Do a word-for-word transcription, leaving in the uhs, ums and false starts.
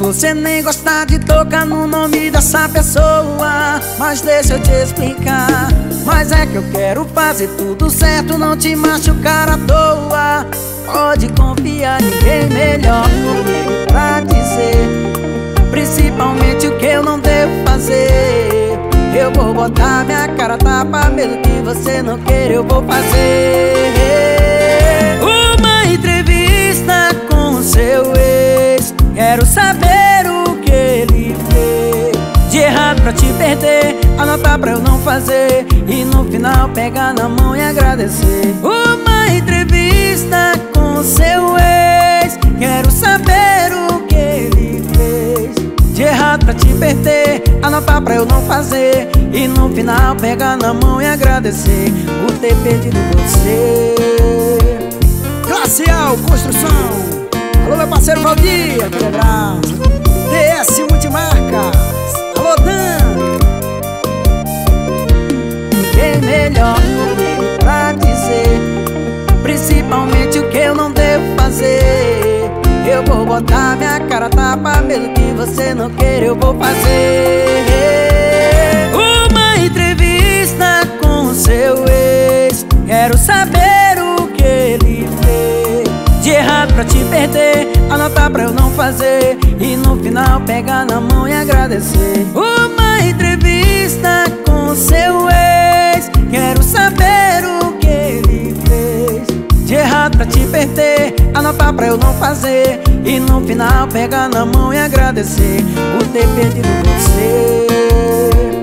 você nem gosta de tocar no nome dessa pessoa. Mas deixa eu te explicar. Mas é que eu quero fazer tudo certo, não te machucar à toa. Pode confiar, ninguém melhor comigo pra dizer principalmente o que eu não devo fazer. Eu vou botar minha cara a tapa, mesmo que você não queira, eu vou fazer uma entrevista com o seu ex. Quero saber o que ele fez de errado pra te perder, anotar pra eu não fazer e no final pegar na mão e agradecer. Uma entrevista com o seu ex. Quero saber o que ele fez de errado pra te perder, anotar pra eu não fazer e no final pegar na mão e agradecer por ter perdido você. Glacial Construção. Alô, meu parceiro Valdir, aquele abraço. D S Multimarcas. Alô, Dan. Ninguém melhor comigo pra dizer principalmente o que eu não devo fazer. Eu vou botar minha cara a tapa, mesmo que você não queira, eu vou fazer uma entrevista com o seu ex. Quero saber o que ele fez de errado pra te perder, anotar pra eu não fazer e no final pegar na mão e agradecer. Uma entrevista com o seu ex. Quero saber o que ele fez de errado pra te perder, anotar pra eu não fazer e no final pegar na mão e agradecer por ter perdido você.